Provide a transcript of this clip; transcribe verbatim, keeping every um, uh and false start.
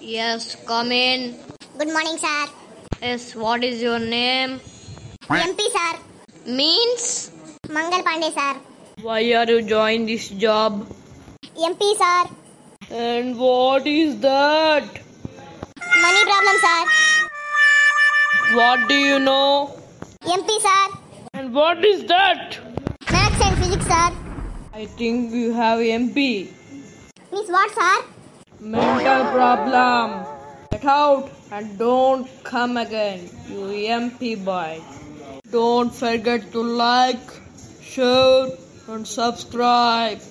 Yes, come in. Good morning, sir. Yes, what is your name? M P, sir. Means? Mangal Pandey, sir. Why are you joining this job? M P, sir. And what is that? Money problem, sir. What do you know? M P, sir. And what is that? Maths and physics, sir. I think you have M P. Means what, sir? Mental problem. Get out and don't come again, you M P boy. Don't forget to like, share and subscribe.